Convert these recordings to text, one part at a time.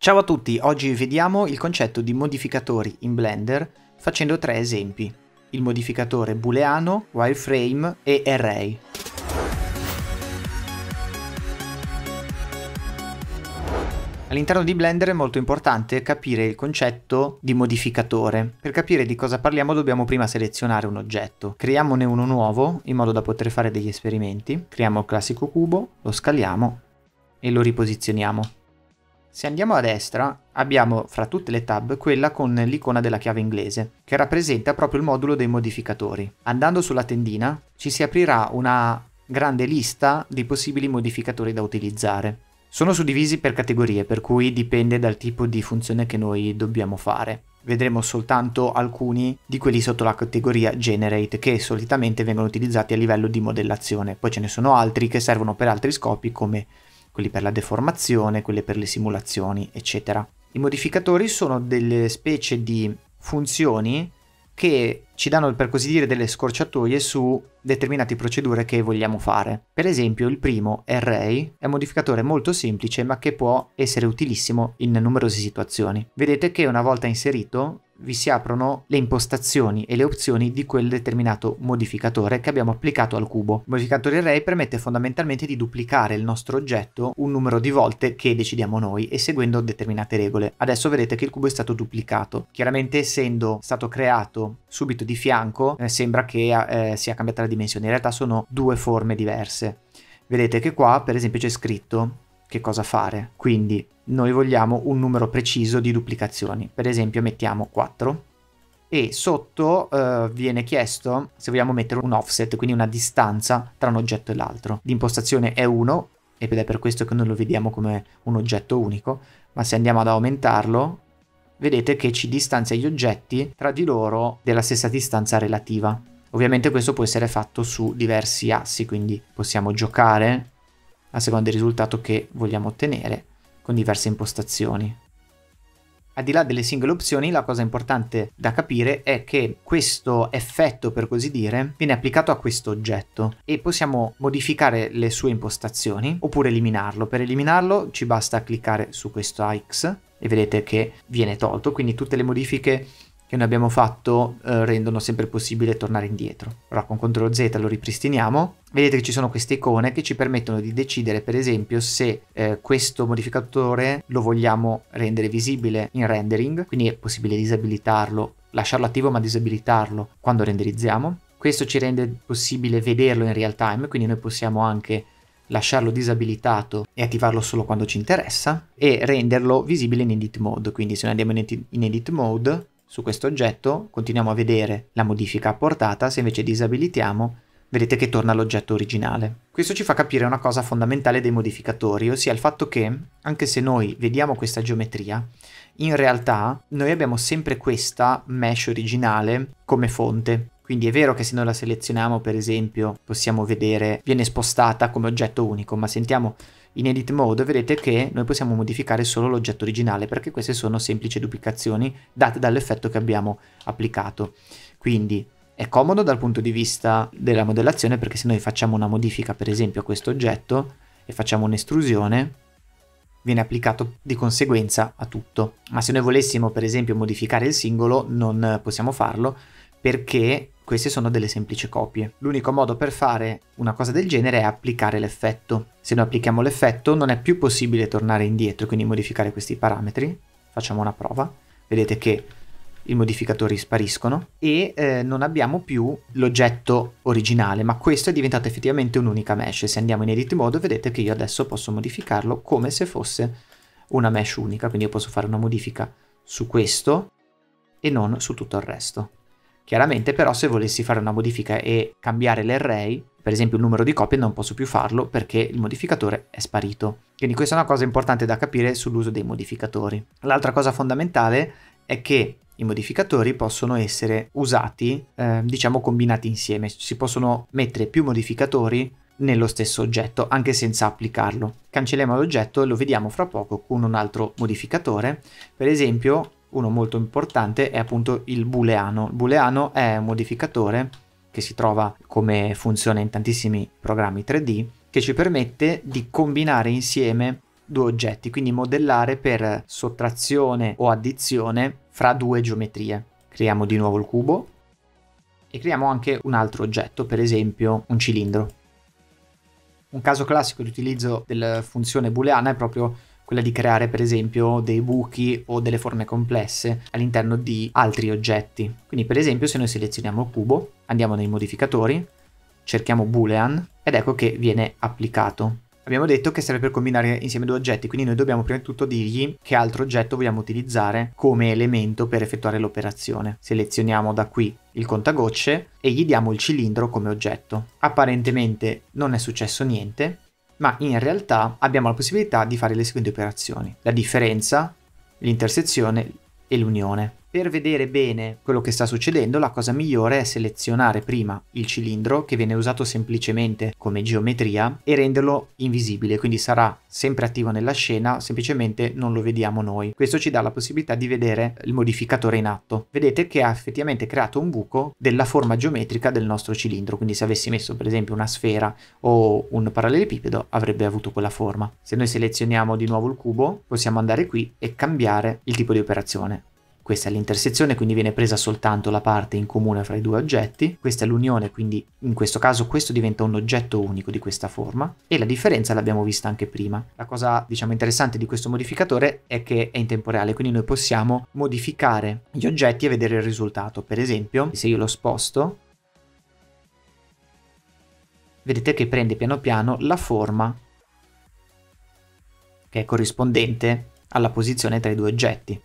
Ciao a tutti, oggi vediamo il concetto di modificatori in Blender facendo tre esempi: il modificatore booleano, wireframe e array. All'interno di Blender è molto importante capire il concetto di modificatore. Per capire di cosa parliamo dobbiamo prima selezionare un oggetto. Creiamone uno nuovo in modo da poter fare degli esperimenti. Creiamo il classico cubo, lo scaliamo e lo riposizioniamo. Se andiamo a destra abbiamo fra tutte le tab quella con l'icona della chiave inglese, che rappresenta proprio il modulo dei modificatori. Andando sulla tendina ci si aprirà una grande lista di possibili modificatori da utilizzare. Sono suddivisi per categorie, per cui dipende dal tipo di funzione che noi dobbiamo fare. Vedremo soltanto alcuni di quelli sotto la categoria Generate, che solitamente vengono utilizzati a livello di modellazione. Poi ce ne sono altri che servono per altri scopi, come quelli per la deformazione, quelli per le simulazioni, eccetera. I modificatori sono delle specie di funzioni che ci danno, per così dire, delle scorciatoie su determinate procedure che vogliamo fare. Per esempio, il primo, array, è un modificatore molto semplice ma che può essere utilissimo in numerose situazioni. Vedete che una volta inserito vi si aprono le impostazioni e le opzioni di quel determinato modificatore che abbiamo applicato al cubo. Il modificatore array permette fondamentalmente di duplicare il nostro oggetto un numero di volte che decidiamo noi e seguendo determinate regole. Adesso vedete che il cubo è stato duplicato. Chiaramente, essendo stato creato subito di fianco, sembra che sia cambiata la dimensione. In realtà sono due forme diverse. Vedete che qua per esempio c'è scritto che cosa fare, quindi noi vogliamo un numero preciso di duplicazioni. Per esempio mettiamo 4 e sotto viene chiesto se vogliamo mettere un offset, quindi una distanza tra un oggetto e l'altro. L'impostazione è 1 ed è per questo che noi lo vediamo come un oggetto unico, ma se andiamo ad aumentarlo vedete che ci distanzia gli oggetti tra di loro della stessa distanza relativa. Ovviamente questo può essere fatto su diversi assi, quindi possiamo giocare a seconda del risultato che vogliamo ottenere con diverse impostazioni. Al di là delle singole opzioni, la cosa importante da capire è che questo effetto, per così dire, viene applicato a questo oggetto e possiamo modificare le sue impostazioni oppure eliminarlo. Per eliminarlo ci basta cliccare su questo X e vedete che viene tolto, quindi tutte le modifiche che noi abbiamo fatto rendono sempre possibile tornare indietro. Ora con CTRL Z lo ripristiniamo. Vedete che ci sono queste icone che ci permettono di decidere, per esempio, se questo modificatore lo vogliamo rendere visibile in rendering, quindi è possibile disabilitarlo, lasciarlo attivo ma disabilitarlo quando renderizziamo. Questo ci rende possibile vederlo in real time, quindi noi possiamo anche lasciarlo disabilitato e attivarlo solo quando ci interessa, e renderlo visibile in edit mode. Quindi se noi andiamo in edit mode su questo oggetto continuiamo a vedere la modifica apportata. Se invece disabilitiamo vedete che torna all'oggetto originale. Questo ci fa capire una cosa fondamentale dei modificatori, ossia il fatto che anche se noi vediamo questa geometria, in realtà noi abbiamo sempre questa mesh originale come fonte. Quindi è vero che se noi la selezioniamo, per esempio, possiamo vedere viene spostata come oggetto unico, ma se andiamo in edit mode vedete che noi possiamo modificare solo l'oggetto originale, perché queste sono semplici duplicazioni date dall'effetto che abbiamo applicato. Quindi è comodo dal punto di vista della modellazione, perché se noi facciamo una modifica per esempio a questo oggetto e facciamo un'estrusione, viene applicato di conseguenza a tutto. Ma se noi volessimo per esempio modificare il singolo non possiamo farlo, perché queste sono delle semplici copie. L'unico modo per fare una cosa del genere è applicare l'effetto. Se noi applichiamo l'effetto non è più possibile tornare indietro, quindi modificare questi parametri. Facciamo una prova. Vedete che i modificatori spariscono e non abbiamo più l'oggetto originale, ma questo è diventato effettivamente un'unica mesh. Se andiamo in edit mode vedete che io adesso posso modificarlo come se fosse una mesh unica, quindi io posso fare una modifica su questo e non su tutto il resto. Chiaramente però se volessi fare una modifica e cambiare l'array, per esempio il numero di copie, non posso più farlo perché il modificatore è sparito. Quindi questa è una cosa importante da capire sull'uso dei modificatori. L'altra cosa fondamentale è che i modificatori possono essere usati, diciamo combinati insieme. Si possono mettere più modificatori nello stesso oggetto anche senza applicarlo. Cancelliamo l'oggetto e lo vediamo fra poco con un altro modificatore. Per esempio uno molto importante è appunto il booleano. Il booleano è un modificatore che si trova come funzione in tantissimi programmi 3D, che ci permette di combinare insieme due oggetti, quindi modellare per sottrazione o addizione fra due geometrie. Creiamo di nuovo il cubo e creiamo anche un altro oggetto, per esempio un cilindro. Un caso classico di utilizzo della funzione booleana è proprio quella di creare per esempio dei buchi o delle forme complesse all'interno di altri oggetti. Quindi per esempio se noi selezioniamo il cubo, andiamo nei modificatori, cerchiamo boolean ed ecco che viene applicato. Abbiamo detto che serve per combinare insieme due oggetti, quindi noi dobbiamo prima di tutto dirgli che altro oggetto vogliamo utilizzare come elemento per effettuare l'operazione. Selezioniamo da qui il contagocce e gli diamo il cilindro come oggetto. Apparentemente non è successo niente, ma in realtà abbiamo la possibilità di fare le seguenti operazioni: la differenza, l'intersezione e l'unione. Per vedere bene quello che sta succedendo, la cosa migliore è selezionare prima il cilindro, che viene usato semplicemente come geometria, e renderlo invisibile, quindi sarà sempre attivo nella scena, semplicemente non lo vediamo noi. Questo ci dà la possibilità di vedere il modificatore in atto. Vedete che ha effettivamente creato un buco della forma geometrica del nostro cilindro, quindi se avessi messo per esempio una sfera o un parallelepipedo avrebbe avuto quella forma. Se noi selezioniamo di nuovo il cubo, possiamo andare qui e cambiare il tipo di operazione. Questa è l'intersezione, quindi viene presa soltanto la parte in comune fra i due oggetti. Questa è l'unione, quindi in questo caso questo diventa un oggetto unico di questa forma. E la differenza l'abbiamo vista anche prima. La cosa, diciamo, interessante di questo modificatore è che è in tempo reale, quindi noi possiamo modificare gli oggetti e vedere il risultato. Per esempio, se io lo sposto, vedete che prende piano piano la forma che è corrispondente alla posizione tra i due oggetti.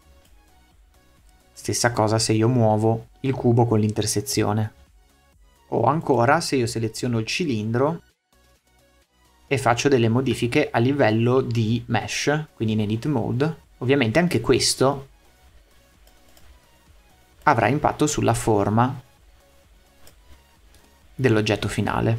Stessa cosa se io muovo il cubo con l'intersezione. O ancora se io seleziono il cilindro e faccio delle modifiche a livello di mesh, quindi in edit mode, ovviamente anche questo avrà impatto sulla forma dell'oggetto finale.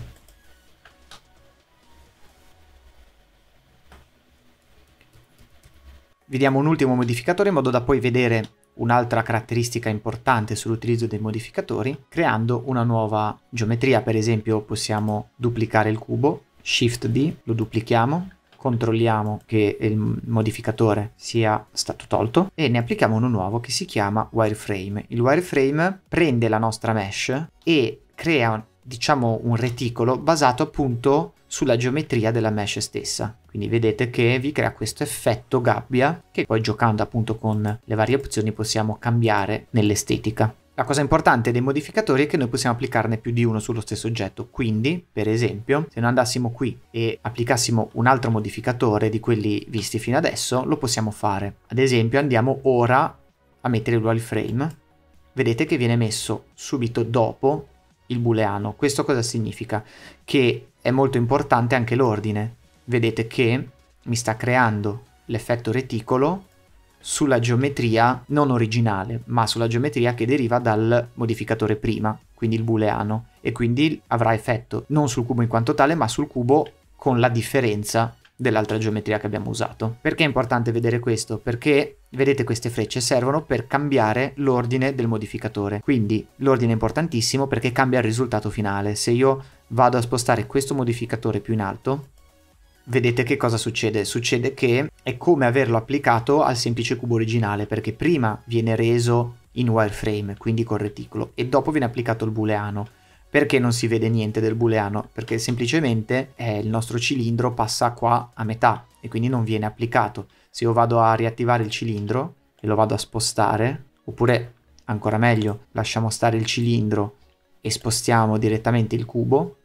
Vediamo un ultimo modificatore in modo da poi vedere un'altra caratteristica importante sull'utilizzo dei modificatori, creando una nuova geometria. Per esempio possiamo duplicare il cubo, Shift D, lo duplichiamo, controlliamo che il modificatore sia stato tolto e ne applichiamo uno nuovo che si chiama wireframe. Il wireframe prende la nostra mesh e crea, diciamo, un reticolo basato appunto sulla geometria della mesh stessa. Quindi vedete che vi crea questo effetto gabbia che poi, giocando appunto con le varie opzioni, possiamo cambiare nell'estetica. La cosa importante dei modificatori è che noi possiamo applicarne più di uno sullo stesso oggetto. Quindi, per esempio, se noi andassimo qui e applicassimo un altro modificatore di quelli visti fino adesso, lo possiamo fare. Ad esempio andiamo ora a mettere il wireframe. Vedete che viene messo subito dopo il booleano. Questo cosa significa? Che è molto importante anche l'ordine. Vedete che mi sta creando l'effetto reticolo sulla geometria non originale, ma sulla geometria che deriva dal modificatore prima, quindi il booleano, e quindi avrà effetto non sul cubo in quanto tale, ma sul cubo con la differenza dell'altra geometria che abbiamo usato. Perché è importante vedere questo? Perché vedete, queste frecce servono per cambiare l'ordine del modificatore, quindi l'ordine è importantissimo perché cambia il risultato finale. Se io vado a spostare questo modificatore più in alto, vedete che cosa succede? Succede che è come averlo applicato al semplice cubo originale, perché prima viene reso in wireframe, quindi col reticolo, e dopo viene applicato il booleano. Perché non si vede niente del booleano? Perché semplicemente il nostro cilindro passa qua a metà e quindi non viene applicato. Se io vado a riattivare il cilindro e lo vado a spostare, oppure ancora meglio, lasciamo stare il cilindro e spostiamo direttamente il cubo,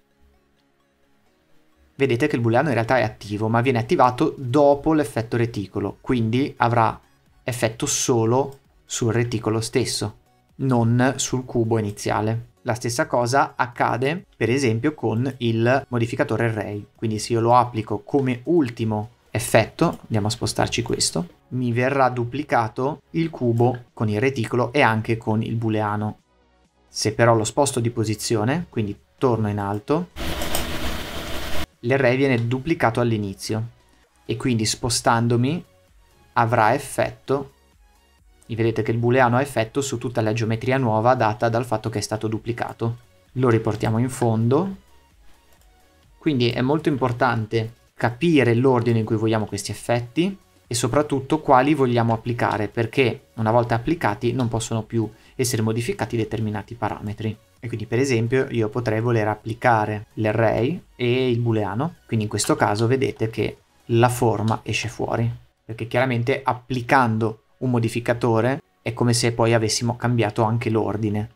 vedete che il booleano in realtà è attivo, ma viene attivato dopo l'effetto reticolo, quindi avrà effetto solo sul reticolo stesso, non sul cubo iniziale. La stessa cosa accade per esempio con il modificatore array, quindi se io lo applico come ultimo effetto, andiamo a spostarci questo, mi verrà duplicato il cubo con il reticolo e anche con il booleano. Se però lo sposto di posizione, quindi torno in alto, l'array viene duplicato all'inizio e quindi spostandomi avrà effetto. Vedete che il booleano ha effetto su tutta la geometria nuova data dal fatto che è stato duplicato. Lo riportiamo in fondo. Quindi è molto importante capire l'ordine in cui vogliamo questi effetti e soprattutto quali vogliamo applicare, perché una volta applicati non possono più essere modificati determinati parametri. E quindi per esempio io potrei voler applicare l'array e il booleano, quindi in questo caso vedete che la forma esce fuori, perché chiaramente applicando un modificatore è come se poi avessimo cambiato anche l'ordine.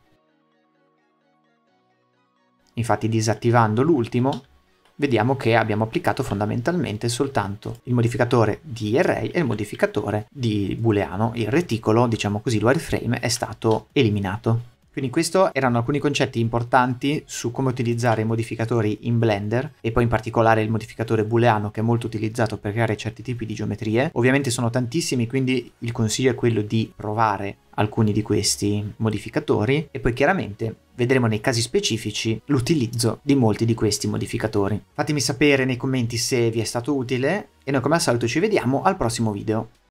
Infatti disattivando l'ultimo vediamo che abbiamo applicato fondamentalmente soltanto il modificatore di array e il modificatore di booleano. Il reticolo, diciamo così, il wireframe è stato eliminato. Quindi questi erano alcuni concetti importanti su come utilizzare i modificatori in Blender e poi in particolare il modificatore booleano, che è molto utilizzato per creare certi tipi di geometrie. Ovviamente sono tantissimi, quindi il consiglio è quello di provare alcuni di questi modificatori e poi chiaramente vedremo nei casi specifici l'utilizzo di molti di questi modificatori. Fatemi sapere nei commenti se vi è stato utile e noi come al solito ci vediamo al prossimo video.